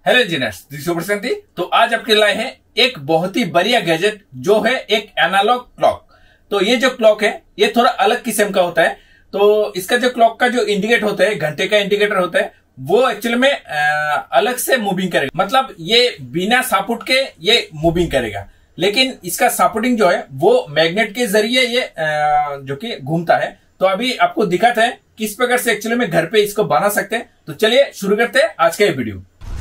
Hello engineers, this is Prashanti. तो आज आपके लाए हैं एक बहुत ही बढ़िया गैजेट जो है एक एनालॉग क्लॉक। तो ये जो क्लॉक है ये थोड़ा अलग किस्म का होता है। तो इसका जो क्लॉक का जो इंडिकेटर होता है, घंटे का इंडिकेटर होता है, वो एक्चुअली में अलग से मूविंग करेगा। मतलब ये बिना सपोर्ट के ये मूविंग करेगा, लेकिन इसका सपोर्टिंग जो है वो मैग्नेट के जरिए ये जो कि घूमता है। तो अभी आपको दिखाते हैं किस प्रकार से एक्चुअली में घर पे इसको बना सकते हैं। तो चलिए शुरू करते हैं आज का ये video.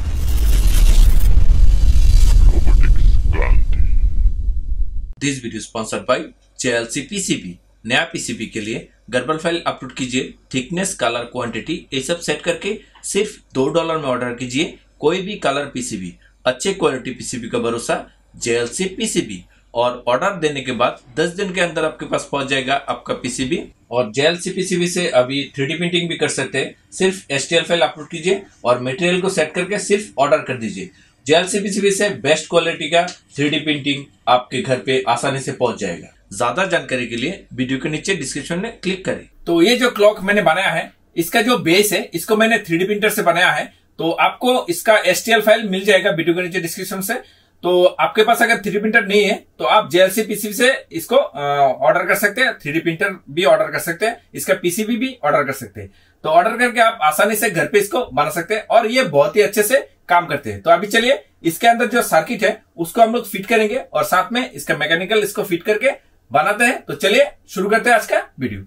This video sponsored by JLC PCB। नया पीसीबी के लिए गर्बल फाइल अपलोड कीजिए, थिकनेस, कलर, क्वांटिटी ये सब सेट करके सिर्फ $2 में ऑर्डर कीजिए। कोई भी कलर पीसीबी, अच्छे क्वालिटी पीसीबी का भरोसा JLC PCB। और ऑर्डर देने के बाद 10 दिन के अंदर आपके पास पहुंच जाएगा आपका पीसीबी। और JLC PCB से अभी 3D प्रिंटिंग भी कर सकते हैं। सिर्फ STL फाइल अपलोड कीजिए और मटेरियल को सेट करके सिर्फ ऑर्डर कर दीजिए। JLC PCB से बेस्ट क्वालिटी का 3D प्रिंटिंग आपके घर पे आसानी से पहुंच जाएगा। ज्यादा जानकारी के लिए वीडियो के नीचे डिस्क्रिप्शन में क्लिक करें। तो ये जो क्लॉक मैंने बनाया है, इसका जो बेस है इसको मैंने 3D प्रिंटर से बनाया है। तो आपको इसका STL फाइल मिल जाएगा वीडियो के नीचे डिस्क्रिप्शन से। तो आपके पास अगर 3D प्रिंटर नहीं है तो आप JLC PCB से इसको ऑर्डर कर सकते हैं। 3D प्रिंटर भी ऑर्डर कर सकते हैं, इसका PCB भी ऑर्डर कर सकते हैं। तो ऑर्डर करके आप आसानी से घर पे इसको बना सकते हैं और ये बहुत ही अच्छे से काम करते हैं। तो अभी चलिए इसके अंदर जो सर्किट है उसको हम लोग फिट करेंगे और साथ में इसका मैकेनिकल इसको फिट करके बनाते हैं। तो चलिए शुरू करते हैं आज का वीडियो।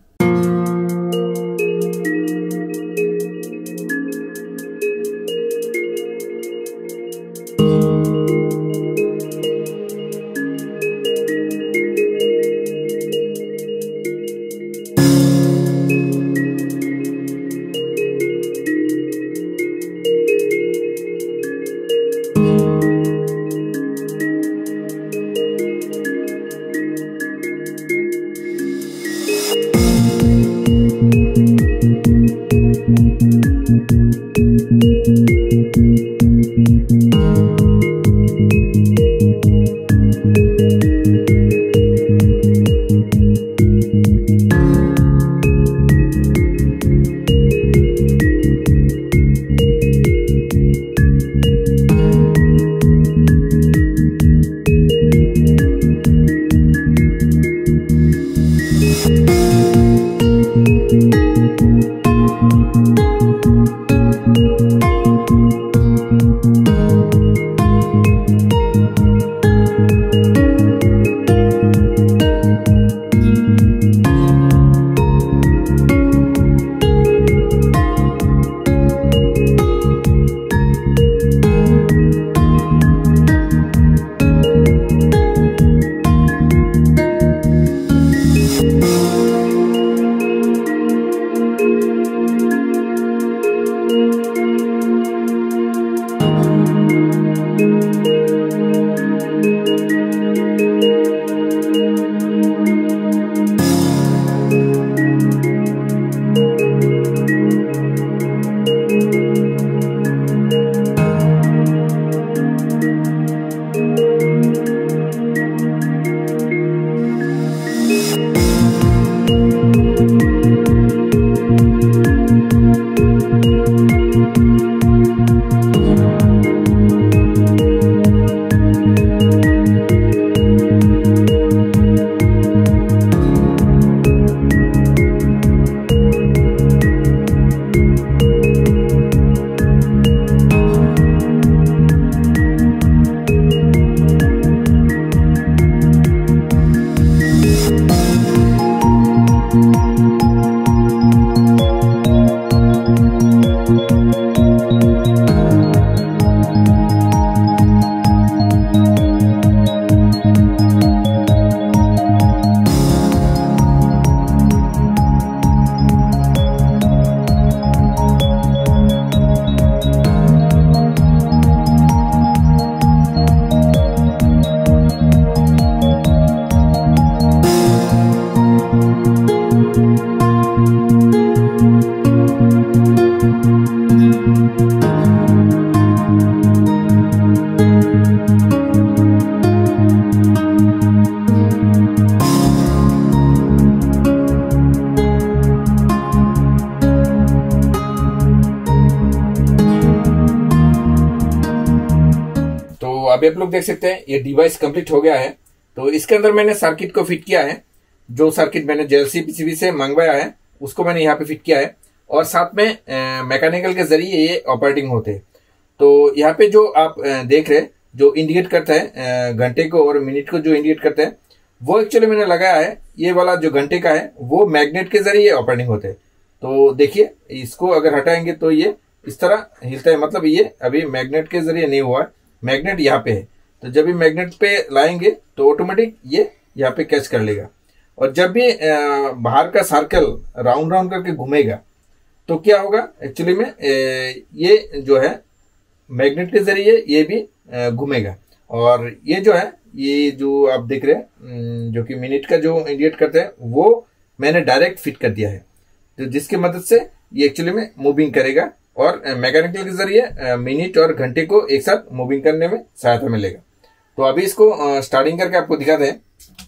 अभी आप लोग देख सकते हैं ये डिवाइस कंप्लीट हो गया है। तो इसके अंदर मैंने सर्किट को फिट किया है, जो सर्किट मैंने जेएलसी पीसीबी से मंगवाया है उसको मैंने यहाँ पे फिट किया है, और साथ में मैकेनिकल के जरिए ये ऑपरेटिंग होते हैं। तो यहाँ पे जो आप देख रहे हैं जो इंडिकेट करता है घंटे को और मिनट को जो इंडिकेट करता है, वो एक्चुअली मैंने लगाया है, ये वाला जो घंटे का है वो मैग्नेट के जरिए ऑपरेटिंग होते हैं। तो देखिए इसको अगर हटाएंगे तो ये इस तरह हिलता है, मतलब ये अभी मैग्नेट के जरिए नहीं हुआ है, मैग्नेट यहाँ पे है। तो जब भी मैग्नेट पे लाएंगे तो ऑटोमेटिक ये यहाँ पे कैच कर लेगा, और जब भी बाहर का सर्कल राउंड राउंड करके घूमेगा तो क्या होगा एक्चुअली में ये जो है मैग्नेट के जरिए ये भी घूमेगा। और ये जो है ये जो आप देख रहे हैं जो कि मिनट का जो इंडिकेट करते हैं वो मैंने डायरेक्ट फिट कर दिया है, तो जिसकी मदद से ये एक्चुअली में मूविंग करेगा और मैकेनिकल के जरिए मिनट और घंटे को एक साथ मूविंग करने में सहायता मिलेगा। तो अभी इसको स्टार्टिंग करके आपको दिखाते हैं।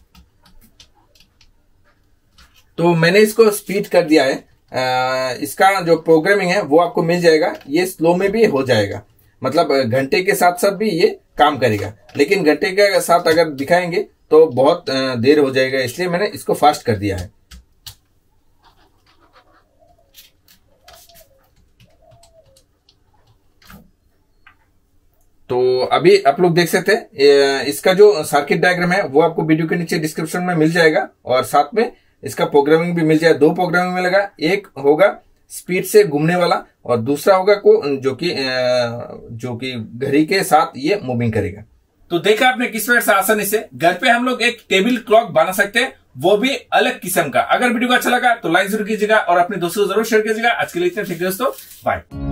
तो मैंने इसको स्पीड कर दिया है, इसका जो प्रोग्रामिंग है वो आपको मिल जाएगा, ये स्लो में भी हो जाएगा, मतलब घंटे के साथ साथ भी ये काम करेगा, लेकिन घंटे के साथ अगर दिखाएंगे तो बहुत देर हो जाएगा, इसलिए मैंने इसको फास्ट कर दिया है। तो अभी आप लोग देख सकते हैं इसका जो सर्किट डायग्राम है वो आपको वीडियो के नीचे डिस्क्रिप्शन में मिल जाएगा, और साथ में इसका प्रोग्रामिंग भी मिल जाएगा। दो प्रोग्रामिंग मिलेगा, एक होगा स्पीड से घूमने वाला और दूसरा होगा जो कि घड़ी के साथ ये मूविंग करेगा। तो देखा आपने किस प्रकार से आसानी से घर पे हम लोग एक टेबल क्लॉक बना सकते हैं, वो भी अलग किस्म का। अगर वीडियो को अच्छा लगा तो लाइक जरूर कीजिएगा और अपने दोस्तों को जरूर शेयर कीजिएगा। आज के लिए इतना, ठीक है दोस्तों, बाय।